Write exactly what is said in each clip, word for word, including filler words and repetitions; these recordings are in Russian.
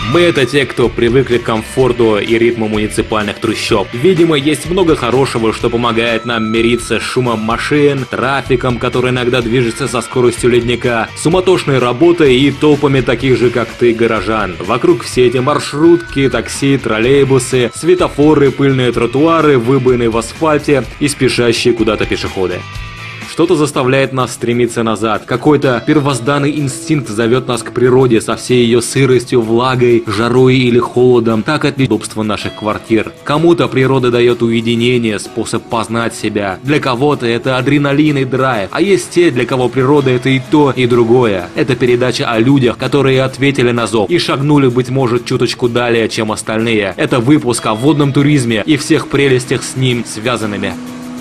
Мы это те, кто привыкли к комфорту и ритму муниципальных трущоб. Видимо, есть много хорошего, что помогает нам мириться с шумом машин, трафиком, который иногда движется со скоростью ледника, суматошной работой и толпами таких же, как ты, горожан. Вокруг все эти маршрутки, такси, троллейбусы, светофоры, пыльные тротуары, выбоины в асфальте и спешащие куда-то пешеходы. Что-то заставляет нас стремиться назад, какой-то первозданный инстинкт зовет нас к природе со всей ее сыростью, влагой, жарой или холодом, так от удобства наших квартир. Кому-то природа дает уединение, способ познать себя, для кого-то это адреналин и драйв, а есть те, для кого природа это и то, и другое. Это передача о людях, которые ответили на зов и шагнули, быть может, чуточку далее, чем остальные. Это выпуск о водном туризме и всех прелестях с ним связанными.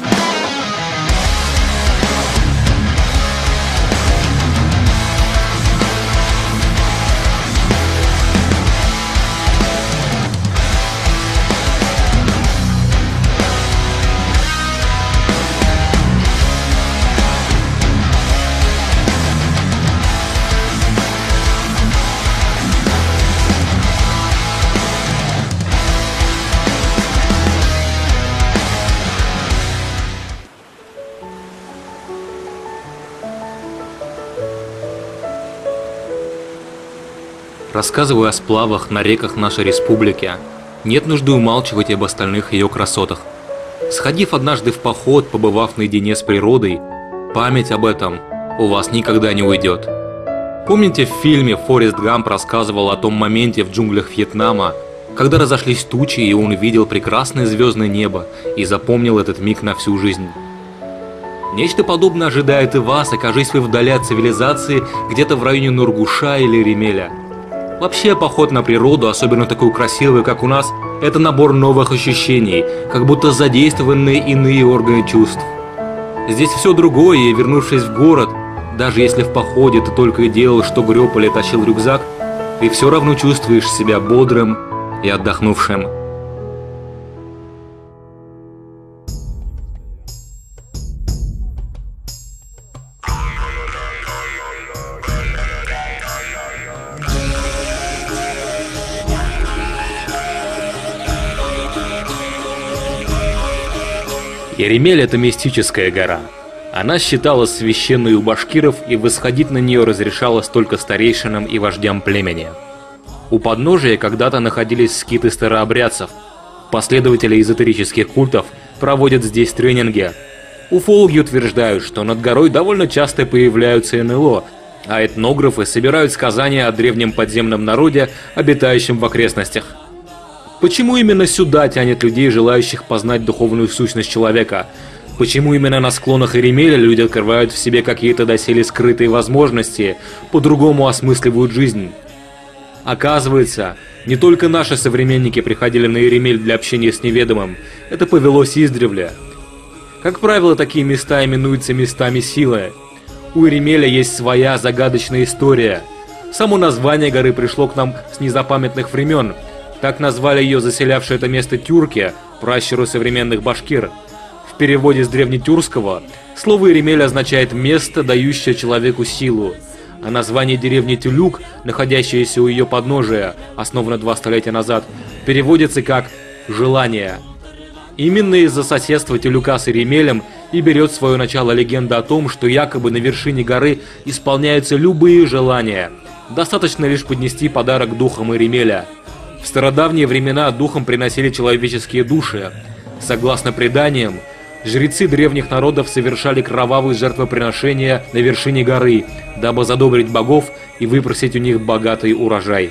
Рассказываю о сплавах на реках нашей республики. Нет нужды умалчивать об остальных ее красотах. Сходив однажды в поход, побывав наедине с природой, память об этом у вас никогда не уйдет. Помните, в фильме Форест Гамп рассказывал о том моменте в джунглях Вьетнама, когда разошлись тучи, и он видел прекрасное звездное небо и запомнил этот миг на всю жизнь. Нечто подобное ожидает и вас, окажись вы вдали от цивилизации, где-то в районе Нургуша или Ремеля. Вообще, поход на природу, особенно такую красивую, как у нас, это набор новых ощущений, как будто задействованные иные органы чувств. Здесь все другое, и вернувшись в город, даже если в походе ты только и делал, что греб или тащил рюкзак, ты все равно чувствуешь себя бодрым и отдохнувшим. Иремель – это мистическая гора. Она считалась священной у башкиров, и восходить на нее разрешалось только старейшинам и вождям племени. У подножия когда-то находились скиты старообрядцев. Последователи эзотерических культов проводят здесь тренинги. Уфологи утверждают, что над горой довольно часто появляются эн эл о, а этнографы собирают сказания о древнем подземном народе, обитающем в окрестностях. Почему именно сюда тянет людей, желающих познать духовную сущность человека? Почему именно на склонах Иремеля люди открывают в себе какие-то доселе скрытые возможности, по-другому осмысливают жизнь? Оказывается, не только наши современники приходили на Иремель для общения с неведомым, это повелось издревле. Как правило, такие места именуются местами силы. У Иремеля есть своя загадочная история. Само название горы пришло к нам с незапамятных времен. Так назвали ее заселявшие это место тюрки, пращуры современных башкир. В переводе с древнетюркского слово Иремель означает «место, дающее человеку силу», а название деревни Тюлюк, находящееся у ее подножия, основано два столетия назад, переводится как «желание». Именно из-за соседства Тюлюка с Иремелем и берет свое начало легенда о том, что якобы на вершине горы исполняются любые желания. Достаточно лишь поднести подарок духам Иремеля. В стародавние времена духам приносили человеческие души. Согласно преданиям, жрецы древних народов совершали кровавые жертвоприношения на вершине горы, дабы задобрить богов и выпросить у них богатый урожай.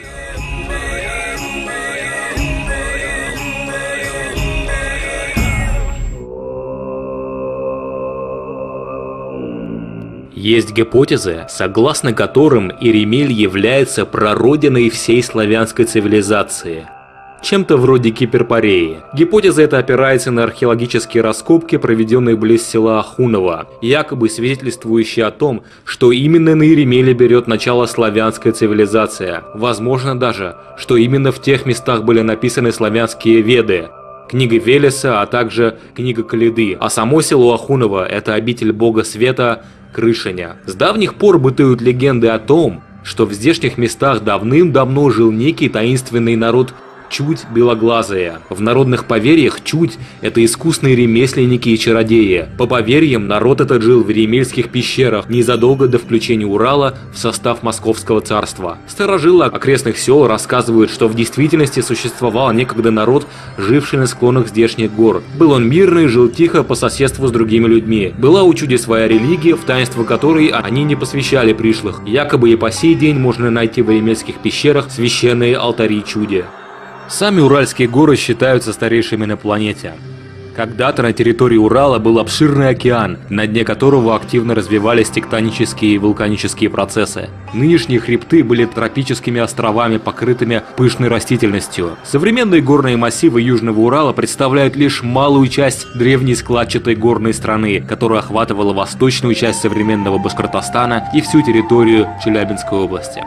Есть гипотезы, согласно которым Иремель является прародиной всей славянской цивилизации. Чем-то вроде Кипр-Пореи. Гипотеза эта опирается на археологические раскопки, проведенные близ села Ахуново, якобы свидетельствующие о том, что именно на Иремеле берет начало славянская цивилизация. Возможно даже, что именно в тех местах были написаны славянские Веды, книга Велеса, а также книга Каледы. А само село Ахуново – это обитель бога света Крышиня. С давних пор бытуют легенды о том, что в здешних местах давным-давно жил некий таинственный народ Чудь белоглазые. В народных поверьях Чудь – это искусные ремесленники и чародеи. По поверьям, народ этот жил в Еремельских пещерах незадолго до включения Урала в состав Московского царства. Старожилы окрестных сел рассказывают, что в действительности существовал некогда народ, живший на склонах здешних гор. Был он мирный, жил тихо по соседству с другими людьми. Была у Чуди своя религия, в таинство которой они не посвящали пришлых. Якобы и по сей день можно найти в Еремельских пещерах священные алтари Чуди. Сами Уральские горы считаются старейшими на планете. Когда-то на территории Урала был обширный океан, на дне которого активно развивались тектонические и вулканические процессы. Нынешние хребты были тропическими островами, покрытыми пышной растительностью. Современные горные массивы Южного Урала представляют лишь малую часть древней складчатой горной страны, которая охватывала восточную часть современного Башкортостана и всю территорию Челябинской области.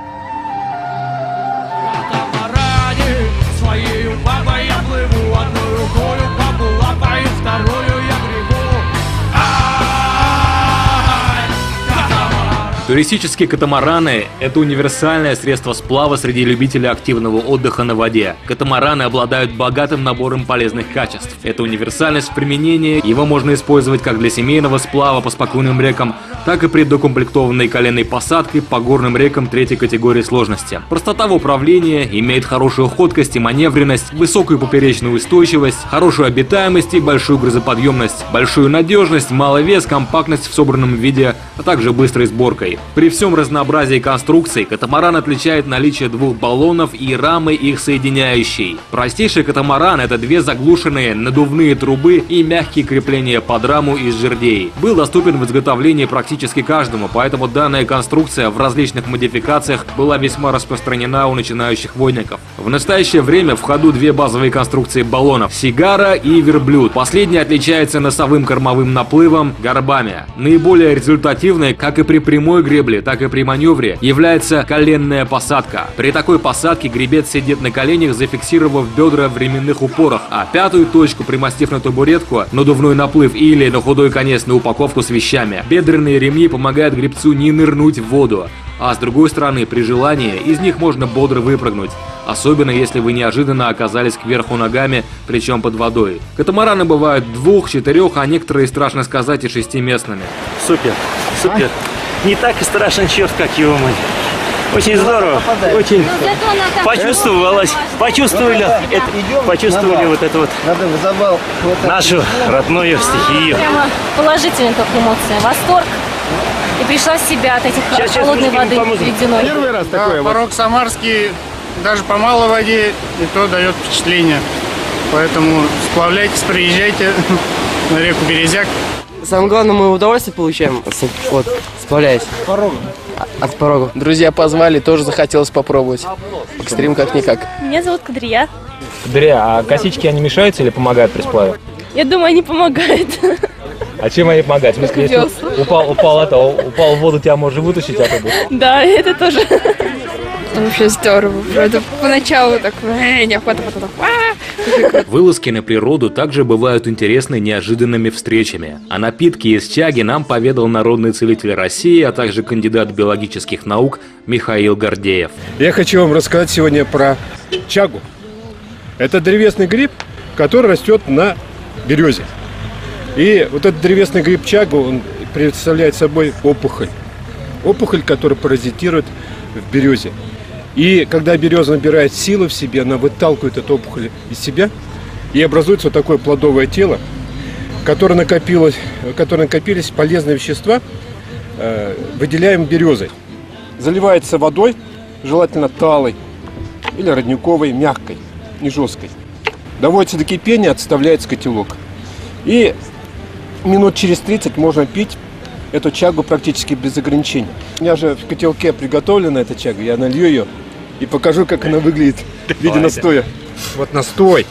Туристические катамараны – это универсальное средство сплава среди любителей активного отдыха на воде. Катамараны обладают богатым набором полезных качеств. Это универсальность в применении, его можно использовать как для семейного сплава по спокойным рекам, так и при докомплектованной коленной посадкой по горным рекам третьей категории сложности. Простота в управлении, имеет хорошую ходкость и маневренность, высокую поперечную устойчивость, хорошую обитаемость и большую грузоподъемность, большую надежность, малый вес, компактность в собранном виде, а также быстрой сборкой. При всем разнообразии конструкций катамаран отличает наличие двух баллонов и рамы их соединяющей. Простейший катамаран – это две заглушенные надувные трубы и мягкие крепления под раму из жердей. Был доступен в изготовлении практически каждому, поэтому данная конструкция в различных модификациях была весьма распространена у начинающих водников. В настоящее время в ходу две базовые конструкции баллонов – Сигара и Верблюд. Последний отличается носовым кормовым наплывом, горбами. Наиболее результативной, как и при прямой гребли, так и при маневре, является коленная посадка. При такой посадке гребец сидит на коленях, зафиксировав бедра в ременных упорах, а пятую точку примостив на табуретку, надувной наплыв или на худой конец на упаковку с вещами. Бедренные ремни помогают гребцу не нырнуть в воду, а с другой стороны, при желании, из них можно бодро выпрыгнуть. Особенно если вы неожиданно оказались кверху ногами, причем под водой. Катамараны бывают двух, четырех, а некоторые, страшно сказать, и шестиместными. Супер, супер. Не так и страшен черт, как его мать. Очень здорово, очень почувствовалось, почувствовали, это, почувствовали вот эту вот нашу родную стихию. Прямо положительные только эмоции, восторг. И пришла в себя от этих сейчас, холодной сейчас воды ледяной. Первый раз такое. Да, порог самарский, даже по малой воде, и то дает впечатление. Поэтому сплавляйтесь, приезжайте на реку Березяк. Самое главное, мы удовольствие получаем, вот, сплавляясь. От порога. От порога. Друзья позвали, тоже захотелось попробовать. Экстрим как-никак. Меня зовут Кадрия. Кадрия, а косички, они мешаются или помогают при сплаве? Я думаю, они помогают. А чем они помогают? В смысле, если упал, упал, это, упал в воду, тебя можно вытащить оттуда? Да, это тоже. Вообще здорово. Правда, поначалу так неохота, потом так. Вылазки на природу также бывают интересны неожиданными встречами. О напитке из чаги нам поведал народный целитель России, а также кандидат биологических наук Михаил Гордеев. Я хочу вам рассказать сегодня про чагу. Это древесный гриб, который растет на березе. И вот этот древесный гриб чагу, он представляет собой опухоль. Опухоль, которая паразитирует в березе. И когда береза набирает силу в себе, она выталкивает эту опухоль из себя, и образуется вот такое плодовое тело, в которое накопилось, в которое накопились полезные вещества, э, выделяемые березой. Заливается водой, желательно талой или родниковой, мягкой, не жесткой. Доводится до кипения, отставляется котелок. И минут через тридцать можно пить эту чагу практически без ограничений. У меня же в котелке приготовлена эта чага, я налью ее и покажу, как она выглядит в виде настоя. Вот настой.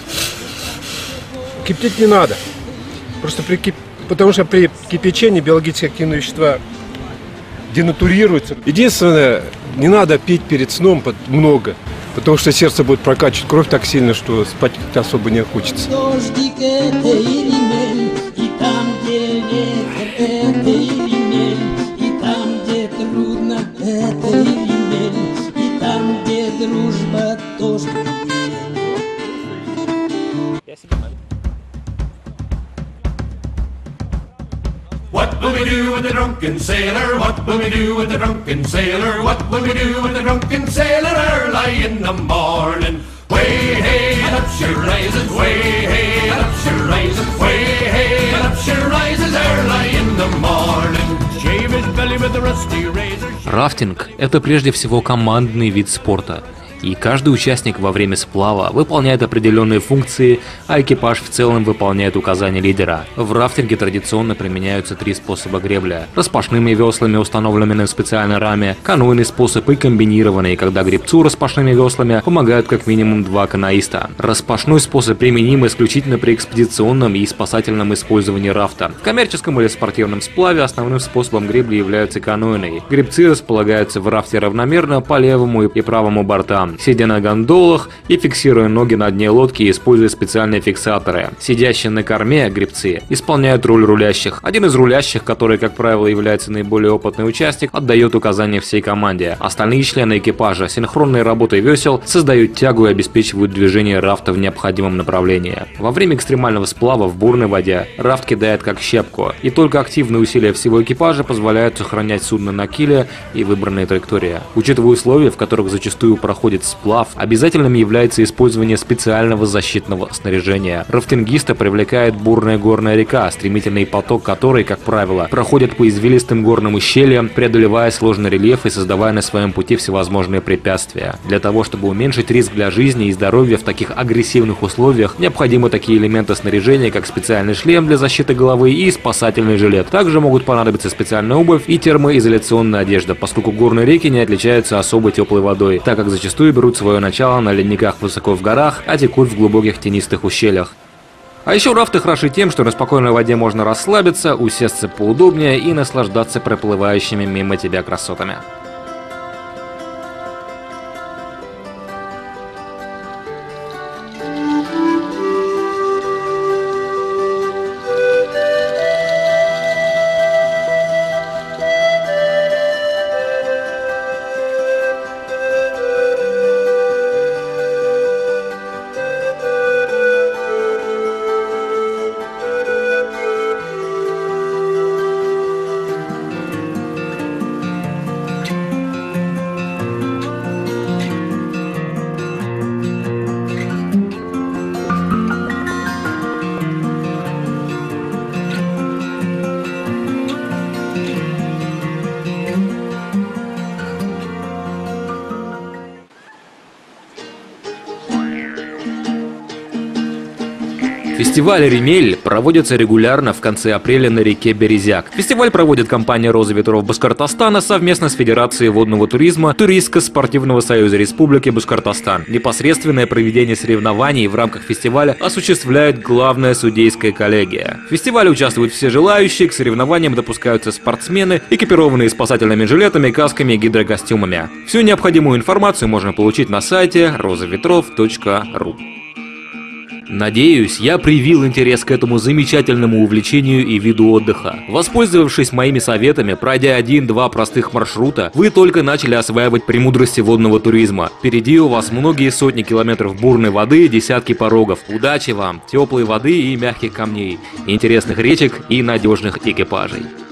Кипятить не надо, просто при кип... потому что при кипячении биологически активные вещества денатурируются. Единственное, не надо пить перед сном много, потому что сердце будет прокачивать кровь так сильно, что спать как-то особо не хочется. И там, где трудно, это Еремель. я тоже умею. What will we do with the drunken sailor? What will we do with the drunken sailor? What will we do with the drunken sailor early in the morning? Way hey and up she rises, way hey and up she rises, way hey and up she rises early in the morning. Shave his belly with a rusty razor. Рафтинг – это прежде всего командный вид спорта. И каждый участник во время сплава выполняет определенные функции, а экипаж в целом выполняет указания лидера. В рафтинге традиционно применяются три способа гребля: распашными веслами, установленными в специальной раме, канойный способ и комбинированный, когда гребцу распашными веслами помогают как минимум два каноиста. Распашной способ применим исключительно при экспедиционном и спасательном использовании рафта. В коммерческом или спортивном сплаве основным способом гребли является канойный. Гребцы располагаются в рафте равномерно по левому и правому бортам, сидя на гондолах и фиксируя ноги на дне лодки, используя специальные фиксаторы. Сидящие на корме гребцы исполняют роль рулящих. Один из рулящих, который, как правило, является наиболее опытный участник, отдает указания всей команде. Остальные члены экипажа синхронной работой весел создают тягу и обеспечивают движение рафта в необходимом направлении. Во время экстремального сплава в бурной воде рафт кидает как щепку, и только активные усилия всего экипажа позволяют сохранять судно на киле и выбранной траектории. Учитывая условия, в которых зачастую проходит сплав, обязательным является использование специального защитного снаряжения. Рафтингиста привлекает бурная горная река, стремительный поток которой, как правило, проходит по извилистым горным ущельям, преодолевая сложный рельеф и создавая на своем пути всевозможные препятствия. Для того, чтобы уменьшить риск для жизни и здоровья в таких агрессивных условиях, необходимы такие элементы снаряжения, как специальный шлем для защиты головы и спасательный жилет. Также могут понадобиться специальная обувь и термоизоляционная одежда, поскольку горные реки не отличаются особо теплой водой, так как зачастую берут свое начало на ледниках высоко в горах, а текут в глубоких тенистых ущельях. А еще рафты хороши тем, что на спокойной воде можно расслабиться, усесться поудобнее и наслаждаться проплывающими мимо тебя красотами. Фестиваль «Ремель» проводится регулярно в конце апреля на реке Березяк. Фестиваль проводит компания «Роза ветров» Башкортостана совместно с Федерацией водного туризма Туристско-спортивного союза Республики Башкортостан. Непосредственное проведение соревнований в рамках фестиваля осуществляет главная судейская коллегия. В фестивале участвуют все желающие, к соревнованиям допускаются спортсмены, экипированные спасательными жилетами, касками и гидрокостюмами. Всю необходимую информацию можно получить на сайте роза ветров точка ру. Надеюсь, я привил интерес к этому замечательному увлечению и виду отдыха. Воспользовавшись моими советами, пройдя один-два простых маршрута, вы только начали осваивать премудрости водного туризма. Впереди у вас многие сотни километров бурной воды, десятки порогов. Удачи вам, теплой воды и мягких камней, интересных речек и надежных экипажей.